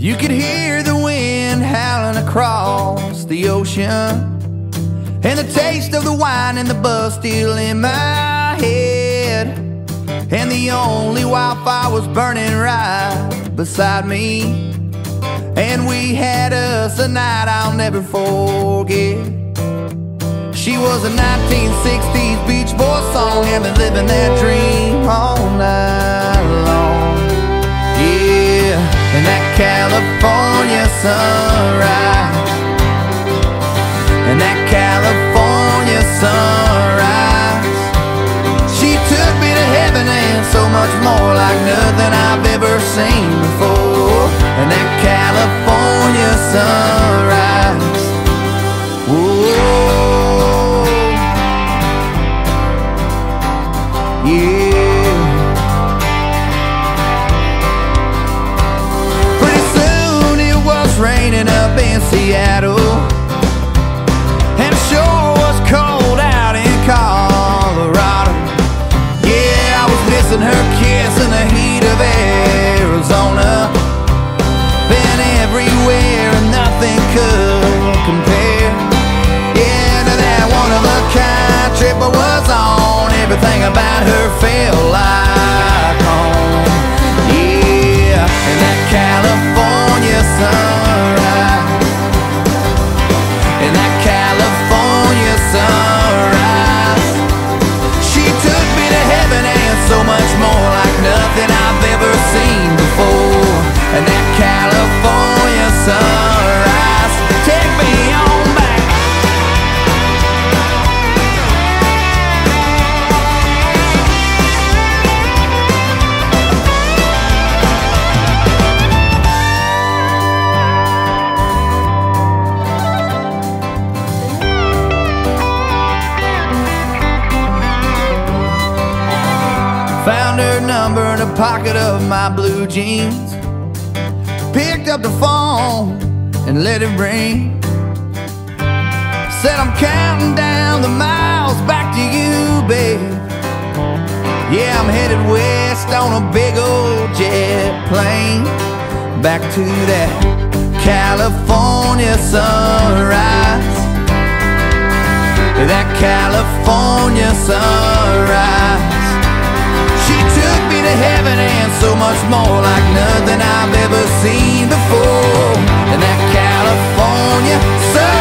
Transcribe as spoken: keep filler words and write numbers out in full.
You could hear the wind howling across the ocean, and the taste of the wine and the buzz still in my head. And the only wildfire was burning right beside me, and we had us a night I'll never forget. She was a nineteen sixties Beach Boy song, and been living that dream all night long. Yeah, and that California sunrise, and that California sunrise, she took me to heaven and so much more, like nothing I've ever seen before. And that California sunrise, whoa, yeah. Pretty soon it was raining up in Seattle, and it sure was cold out in Colorado. Yeah, I was missing her kiss in the heat of Arizona. Been everywhere and nothing could compare, yeah, to that one-of-a-kind trip I was on. Everything about her felt like home. Yeah, and that California sunrise, and that California sunrise, she took me to heaven and so much more, like nothing I've ever seen before. And that California sunrise, take me on back. Found her number in a pocket of my blue jeans, picked up the phone and let it ring. Said I'm counting down the miles back to you, babe. Yeah, I'm headed west on a big old jet plane, back to that California sunrise, that California sunrise. She took me to heaven and so much more, like nothing I've ever seen before. And that California sun